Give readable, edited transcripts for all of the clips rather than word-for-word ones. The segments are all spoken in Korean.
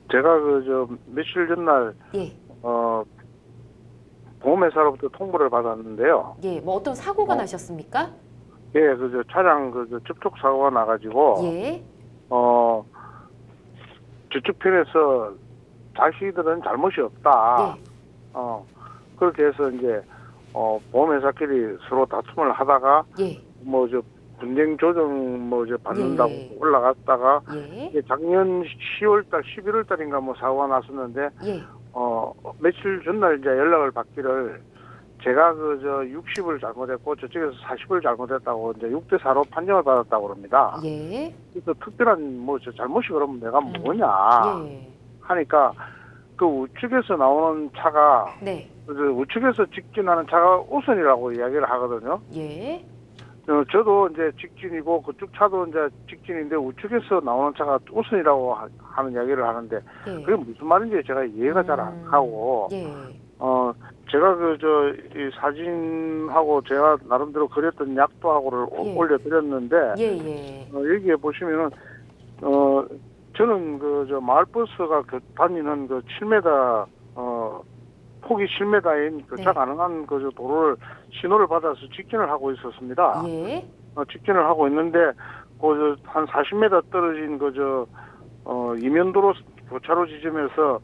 제가 며칠 전날 예. 보험회사로부터 통보를 받았는데요. 예. 뭐 어떤 사고가 나셨습니까? 예, 차량 접촉 사고가 나가지고 예. 저쪽 편에서 자기들은 잘못이 없다. 예. 그렇게 해서 이제 보험회사끼리 서로 다툼을 하다가 예. 분쟁 조정 받는다고 예. 올라갔다가 예. 이게 작년 10월달, 11월달인가 사고가 났었는데 예. 며칠 전날 이제 연락을 받기를 제가 60을 잘못했고 저쪽에서 40을 잘못했다고 이제 6대4로 판정을 받았다고 그럽니다. 예. 그래서 특별한 저 잘못이 그러면 내가 뭐냐 예. 하니까 그 우측에서 나오는 차가 네. 우측에서 직진하는 차가 우선이라고 이야기를 하거든요. 예. 저도 이제 직진이고 그쪽 차도 이제 직진인데 우측에서 나오는 차가 우선이라고 하는 이야기를 하는데 예. 그게 무슨 말인지 제가 이해가 잘 안 가고 예. 제가 이 사진하고 제가 나름대로 그렸던 약도하고를 예. 올려드렸는데 예. 여기에 보시면은 저는 마을버스가 다니는 7m 폭이 7m인 네. 차 가능한 도로를 신호를 받아서 직진을 하고 있었습니다. 예. 직진을 하고 있는데 한 40m 떨어진 이면도로 교차로 지점에서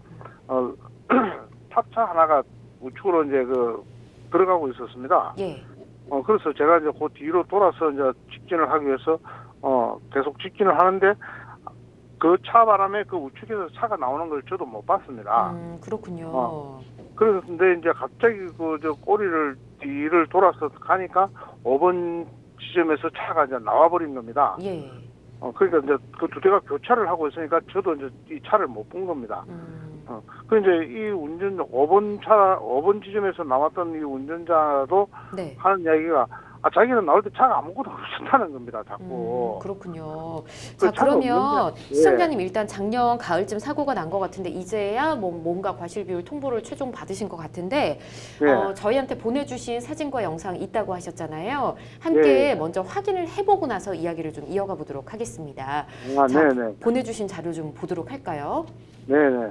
탑차 하나가 우측으로 이제 들어가고 있었습니다. 예. 그래서 제가 이제 그 뒤로 돌아서 이제 직진을 하기 위해서 계속 직진을 하는데 그 차 바람에 우측에서 차가 나오는 걸 저도 못 봤습니다. 그렇군요. 그런데 이제 갑자기 꼬리를 뒤를 돌아서 가니까 5번 지점에서 차가 이제 나와버린 겁니다. 예. 그러니까 이제 그 두 대가 교차를 하고 있으니까 저도 이제 이 차를 못 본 겁니다. 그 이제 이 5번 지점에서 나왔던 이 운전자도 네. 하는 이야기가 자기는 나올 때 차가 아무것도 없었다는 겁니다. 자꾸. 그렇군요. 그 자, 차가 그러면 없는데, 시청자님 일단 작년 가을쯤 사고가 난 것 같은데 이제야 뭔가 과실비율 통보를 최종 받으신 것 같은데 저희한테 보내주신 사진과 영상 있다고 하셨잖아요. 함께 먼저 확인을 해보고 나서 이야기를 좀 이어가 보도록 하겠습니다. 자, 네네. 보내주신 자료 좀 보도록 할까요? 네네.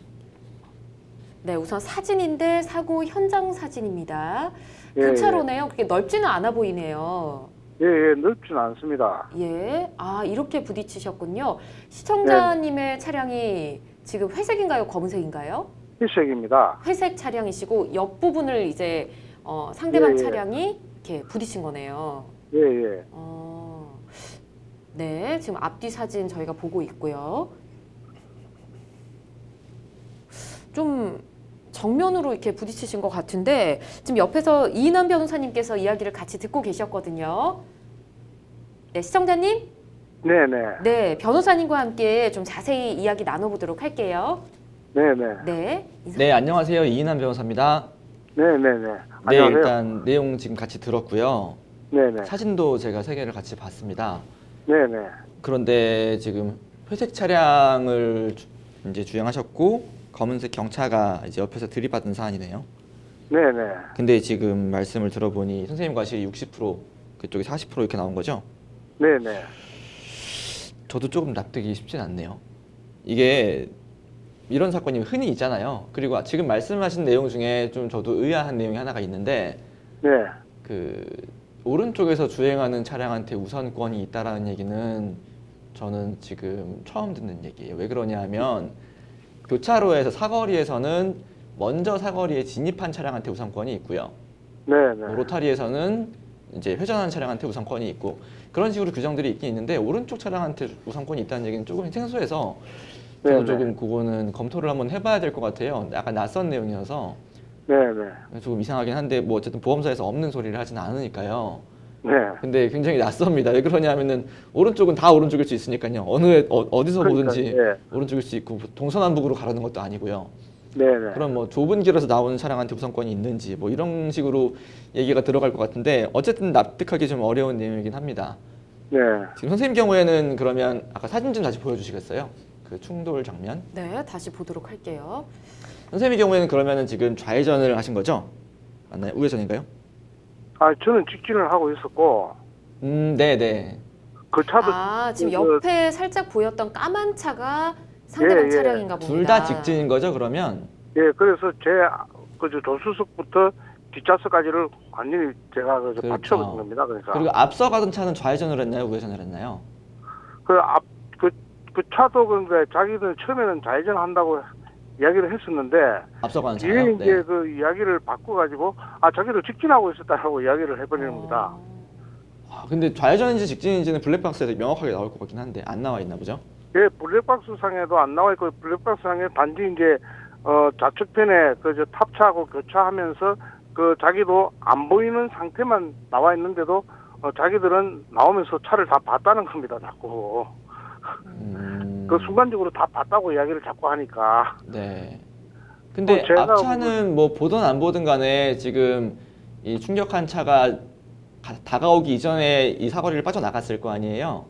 네, 우선 사진인데 사고 현장 사진입니다. 예, 교차로네요. 그렇게 넓지는 않아 보이네요. 예, 넓지는 않습니다. 예, 이렇게 부딪히셨군요. 시청자님의 차량이 지금 회색인가요? 검은색인가요? 회색입니다. 회색 차량이시고 옆부분을 이제 상대방 차량이 이렇게 부딪힌 거네요. 예. 네, 지금 앞뒤 사진 저희가 보고 있고요. 좀 정면으로 이렇게 부딪히신 것 같은데 지금 옆에서 이인환 변호사님께서 이야기를 같이 듣고 계셨거든요. 네, 시청자님. 네네. 네, 변호사님과 함께 좀 자세히 이야기 나눠보도록 할게요. 네네. 네, 안녕하세요. 이인환 변호사입니다. 네네네. 네, 안녕하세요. 일단 내용 지금 같이 들었고요. 네네. 사진도 제가 3개를 같이 봤습니다. 네네. 그런데 지금 회색 차량을 이제 주행하셨고 검은색 경차가 이제 옆에서 들이받은 사안이네요. 네네. 근데 지금 말씀을 들어보니 선생님 과실이 60%, 그쪽이 40% 이렇게 나온 거죠? 네네. 저도 조금 납득이 쉽진 않네요. 이게 이런 사건이 흔히 있잖아요. 그리고 지금 말씀하신 내용 중에 좀 저도 의아한 내용이 하나가 있는데 네. 오른쪽에서 주행하는 차량한테 우선권이 있다라는 얘기는 저는 지금 처음 듣는 얘기예요. 왜 그러냐 하면 교차로에서 사거리에서는 먼저 사거리에 진입한 차량한테 우선권이 있고요. 네네. 로타리에서는 이제 회전하는 차량한테 우선권이 있고 그런 식으로 규정들이 있긴 있는데 오른쪽 차량한테 우선권이 있다는 얘기는 조금 생소해서 저도 조금 그거는 검토를 한번 해봐야 될 것 같아요. 약간 낯선 내용이어서 네네. 조금 이상하긴 한데 뭐 어쨌든 보험사에서 없는 소리를 하진 않으니까요. 네. 근데 굉장히 낯섭니다. 왜 그러냐면은 오른쪽은 다 오른쪽일 수 있으니까요. 어디서 보든지 오른쪽일 수 있고 동서남북으로 가라는 것도 아니고요. 네네. 그럼 뭐 좁은 길에서 나오는 차량한테 우선권이 있는지 뭐 이런 식으로 얘기가 들어갈 것 같은데 어쨌든 납득하기 좀 어려운 내용이긴 합니다. 네. 지금 선생님 경우에는 그러면 아까 사진 좀 다시 보여주시겠어요? 그 충돌 장면. 네, 다시 보도록 할게요. 선생님 경우에는 그러면은 지금 좌회전을 하신 거죠? 맞나요? 우회전인가요? 저는 직진을 하고 있었고. 네네. 그 차도. 지금 옆에 살짝 보였던 까만 차가 상대방 예, 예. 차량인가 봅니다. 둘 다 직진인 거죠, 그러면? 예, 그래서 제 그저 조수석부터 뒷좌석까지를 완전히 제가 그저 그렇죠. 받쳐버린 겁니다. 그러니까 그리고 앞서 가던 차는 좌회전을 했나요, 우회전을 했나요? 그 차도 그러니까 자기들 처음에는 좌회전 한다고 이야기를 했었는데 앞서 가는 뒤에 차요? 이제 그 이야기를 바꿔가지고 자기들 직진하고 있었다라고 이야기를 해버리는 겁니다. 근데 좌회전인지 직진인지는 블랙박스에서 명확하게 나올 것 같긴 한데 안 나와 있나 보죠? 예, 블랙박스 상에도 안 나와 있고 블랙박스 상에 단지 이제 좌측편에 그저 탑차하고 교차하면서 그 자기도 안 보이는 상태만 나와 있는데도 자기들은 나오면서 차를 다 봤다는 겁니다. 자꾸 그 순간적으로 다 봤다고 이야기를 자꾸 하니까. 네. 근데 제가 앞차는 뭐 보든 안 보든 간에 지금 이 충격한 차가 다가오기 이전에 이 사거리를 빠져나갔을 거 아니에요?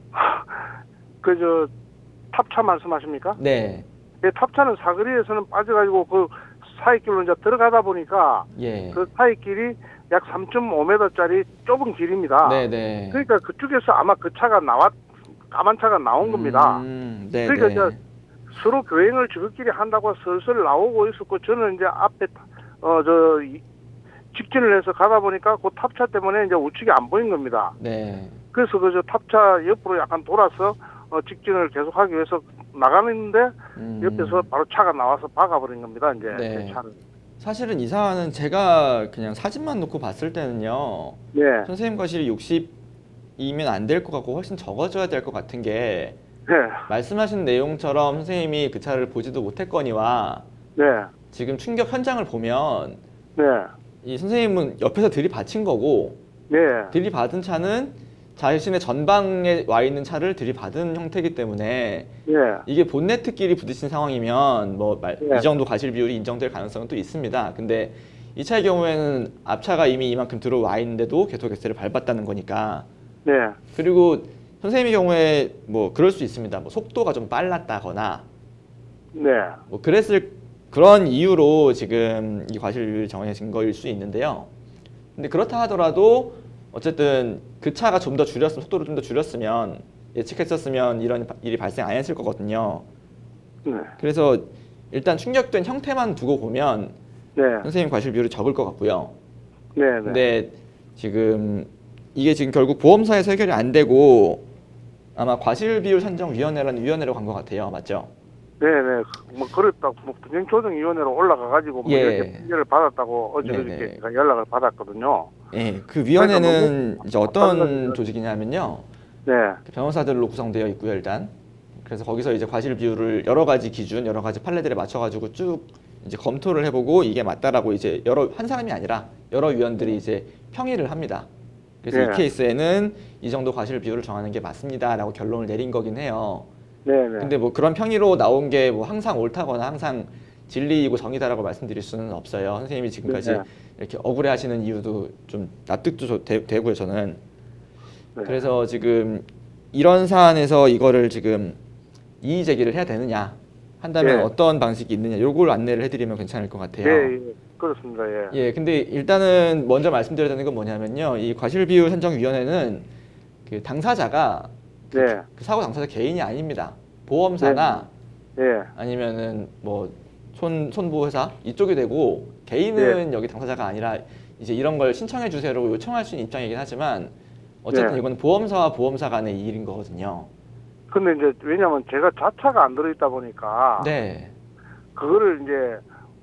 그저 탑차 말씀하십니까? 네. 예, 탑차는 사거리에서는 빠져가지고 그 사이길로 이제 들어가다 보니까 예. 그 사이길이 약 3.5m짜리 좁은 길입니다. 네네. 그러니까 그쪽에서 아마 그 차가 까만 차가 나온 겁니다. 네네. 그러니까 이제 서로 교행을 저것끼리 한다고 슬슬 나오고 있었고 저는 이제 앞에 직진을 해서 가다 보니까 그 탑차 때문에 이제 우측이 안 보인 겁니다. 네. 그래서 그저 탑차 옆으로 약간 돌아서 직진을 계속하기 위해서 나가는데 옆에서 바로 차가 나와서 박아버린 겁니다. 이제 네. 제 차를. 사실은 이 사안은 제가 그냥 사진만 놓고 봤을 때는요. 네. 선생님 과실이 60이면 안 될 것 같고 훨씬 적어져야 될 것 같은 게 네. 말씀하신 내용처럼 선생님이 그 차를 보지도 못했거니와 네. 지금 충격 현장을 보면 네. 이 선생님은 옆에서 들이받친 거고 네. 들이받은 차는 자신의 전방에 와 있는 차를 들이받은 형태이기 때문에 네. 이게 본네트끼리 부딪힌 상황이면 뭐 네. 이 정도 과실 비율이 인정될 가능성은 또 있습니다. 근데 이 차의 경우에는 앞차가 이미 이만큼 들어와 있는데도 계속 엑셀을 밟았다는 거니까. 네. 그리고 선생님의 경우에 뭐 그럴 수 있습니다. 뭐 속도가 좀 빨랐다거나 네. 뭐 그런 이유로 지금 이 과실 비율이 정해진 거일 수 있는데요. 근데 그렇다 하더라도 어쨌든 그 차가 좀 더 줄였으면 속도를 좀 더 줄였으면 예측했었으면 이런 일이 발생 안 했을 거거든요. 네. 그래서 일단 충격된 형태만 두고 보면 네. 선생님 과실 비율이 적을 것 같고요. 네. 네. 근데 지금 이게 지금 결국 보험사에서 해결이 안 되고 아마 과실 비율 산정 위원회라는 위원회로 간 것 같아요. 맞죠? 네네. 뭐 그랬다고 분쟁조정위원회로 올라가가지고 뭐 예. 이렇게 판결을 받았다고 어제 네네. 그저께 제가 연락을 받았거든요. 예, 그 위원회는 너무 이제 어떤 답답해가지고. 조직이냐면요. 네. 변호사들로 구성되어 있고요, 일단. 그래서 거기서 이제 과실 비율을 여러 가지 기준, 여러 가지 판례들에 맞춰가지고 쭉 이제 검토를 해보고 이게 맞다라고 이제 한 사람이 아니라 여러 위원들이 이제 평의를 합니다. 그래서 네. 이 케이스에는 이 정도 과실 비율을 정하는 게 맞습니다라고 결론을 내린 거긴 해요. 네네. 근데 뭐 그런 평의로 나온 게 뭐 항상 옳다거나 항상 진리이고 정의다라고 말씀드릴 수는 없어요. 선생님이 지금까지 네. 이렇게 억울해하시는 이유도 좀 납득도 되고요, 저는. 네. 그래서 지금 이런 사안에서 이거를 지금 이의 제기를 해야 되느냐 한다면 예. 어떤 방식이 있느냐 요걸 안내를 해드리면 괜찮을 것 같아요. 예, 예. 그렇습니다. 예. 예, 근데 일단은 먼저 말씀드려야 되는 건 뭐냐면요, 이 과실비율 산정위원회는 그 당사자가 네. 그 사고 당사자 개인이 아닙니다. 보험사나 예. 아니면은 뭐 손보회사 이쪽이 되고 개인은 여기 당사자가 아니라 이제 이런 걸 신청해 주세요라고 요청할 수 있는 입장이긴 하지만 어쨌든 네. 이건 보험사와 보험사 간의 일인 거거든요. 근데 이제 왜냐면 제가 자차가 안 들어있다 보니까 네. 그거를 이제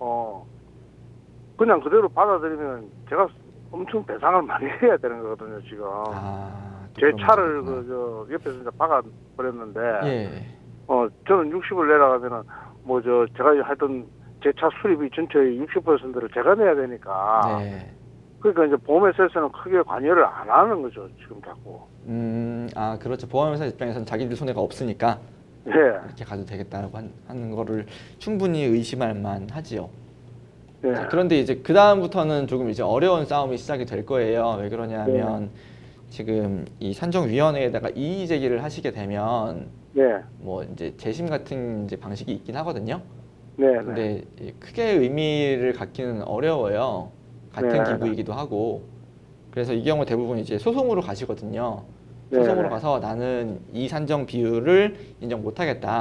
그냥 그대로 받아들이면 제가 엄청 배상을 많이 해야 되는 거거든요 지금. 또 제 그런 차를 문제구나. 옆에서 이제 박아 버렸는데 예. 저는 60을 내라가면은 뭐 제가 하여튼 제 차 수리비 전체의 60%를 제가 내야 되니까. 네. 그러니까 이제 보험회사에서는 크게 관여를 안 하는 거죠 지금 자꾸. 그렇죠. 보험회사 입장에서는 자기들 손해가 없으니까 예. 이렇게 가도 되겠다라고 하는 거를 충분히 의심할 만하지요. 예. 자, 그런데 이제 그 다음부터는 조금 이제 어려운 싸움이 시작이 될 거예요. 왜 그러냐면 지금 이 산정위원회에다가 이의 제기를 하시게 되면 네. 뭐 이제 재심 같은 이제 방식이 있긴 하거든요. 네. 근데 크게 의미를 갖기는 어려워요. 같은 네. 기구이기도 하고. 그래서 이 경우 대부분 이제 소송으로 가시거든요. 네. 소송으로 가서 나는 이 산정 비율을 인정 못하겠다.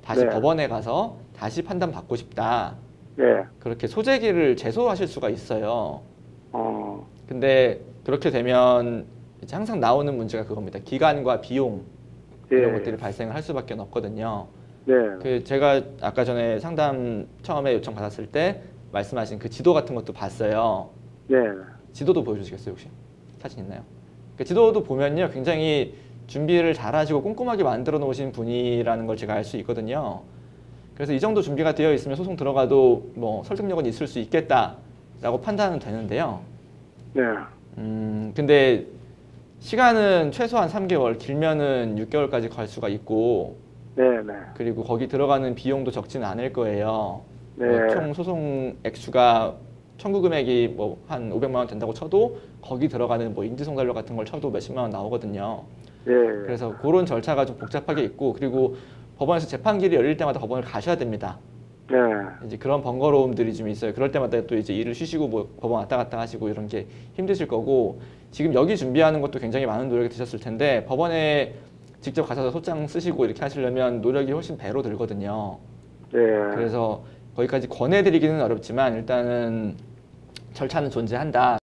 다시 네. 법원에 가서 다시 판단받고 싶다. 네. 그렇게 소재기를 제소하실 수가 있어요. 어. 근데 그렇게 되면 이제 항상 나오는 문제가 그겁니다. 기간과 비용 이런 예. 것들이 발생을 할 수밖에 없거든요. 네. 그 제가 아까 전에 상담 처음에 요청 받았을 때 말씀하신 그 지도 같은 것도 봤어요. 네. 지도도 보여주시겠어요 혹시? 사진 있나요? 그 지도도 보면요 굉장히 준비를 잘하시고 꼼꼼하게 만들어 놓으신 분이라는 걸 제가 알 수 있거든요. 그래서 이 정도 준비가 되어 있으면 소송 들어가도 뭐 설득력은 있을 수 있겠다라고 판단은 되는데요. 네. 근데 시간은 최소한 3개월, 길면은 6개월까지 갈 수가 있고, 네. 네. 그리고 거기 들어가는 비용도 적지는 않을 거예요. 네. 총 소송 액수가 청구 금액이 뭐 한 500만 원 된다고 쳐도 거기 들어가는 뭐 인지송달료 같은 걸 쳐도 몇십만 원 나오거든요. 네. 그래서 그런 절차가 좀 복잡하게 있고, 그리고 법원에서 재판길이 열릴 때마다 법원을 가셔야 됩니다. 네. 이제 그런 번거로움들이 좀 있어요. 그럴 때마다 또 이제 일을 쉬시고 뭐 법원 왔다 갔다 하시고 이런 게 힘드실 거고, 지금 여기 준비하는 것도 굉장히 많은 노력이 드셨을 텐데 법원에 직접 가셔서 소장 쓰시고 이렇게 하시려면 노력이 훨씬 배로 들거든요. 네. 그래서 거기까지 권해드리기는 어렵지만 일단은 절차는 존재한다.